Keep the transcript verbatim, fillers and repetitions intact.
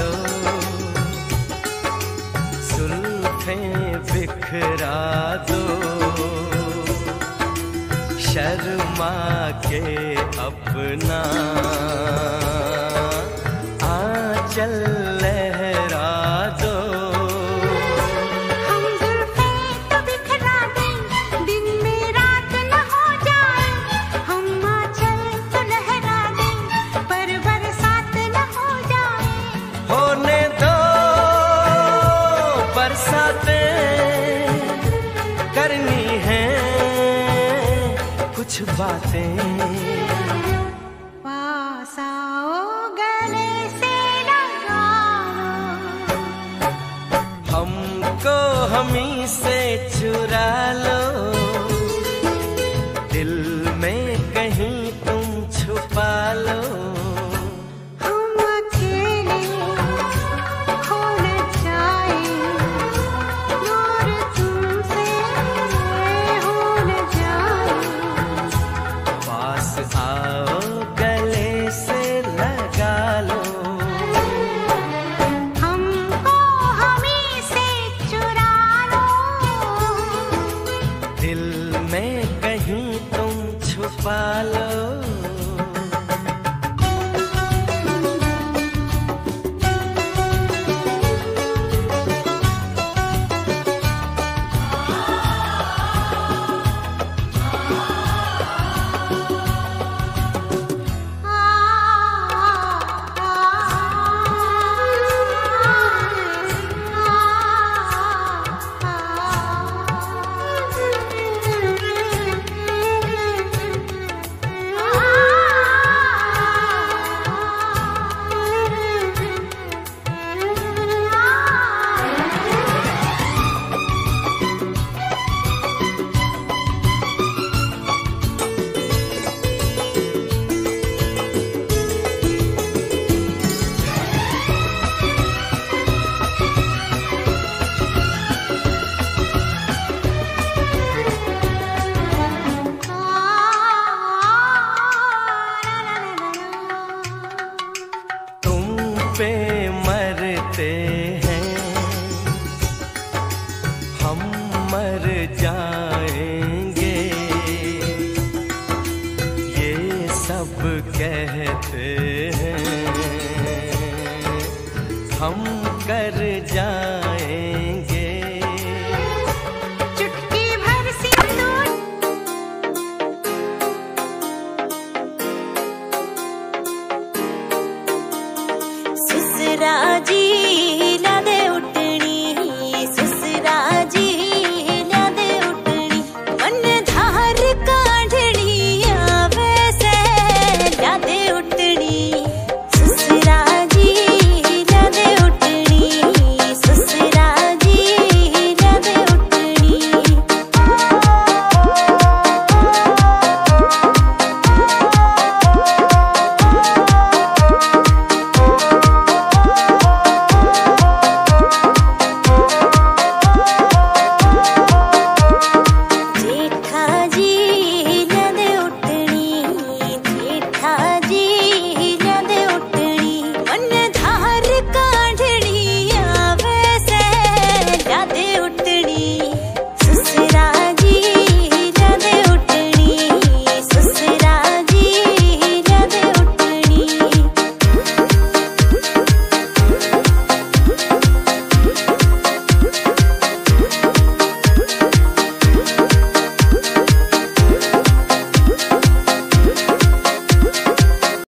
लो, सुल्फें बिखरा दो, शर्मा के अपना आंचल लहरा दो। हम जुल्फें तो बिखरा दें, दिन में रात न हो जाए, हम आंचल तो लहरा दें, पर बरसात न हो जाए। होने दो बरसातें, करनी है कुछ बातें। पास आओ गले से लगा लो, हमको हमी से चुरा लो, दिल में कहीं तुम छुपा लो। हम अकेले हो न जाए, दूर तुमसे हो न जाए। पास आओ गले से लगा लो, हमको हमी से चुरा लो, दिल में कहीं तुम छुपा लो। पे मरते हैं हम, मर जाएंगे, ये सब कहते हैं हम कर जाएंगे।